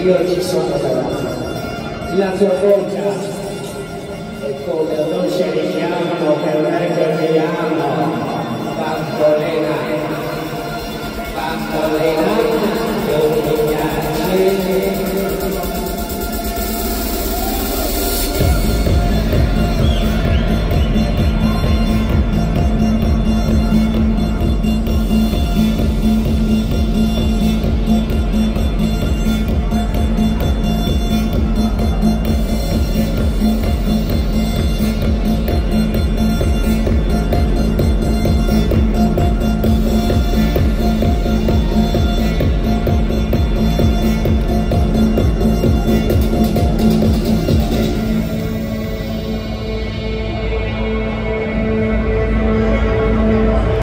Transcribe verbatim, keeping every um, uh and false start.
io ci sono davanti. La tua bocca è come un dolce richiamo per me che ti amo, bambolina, bambolina.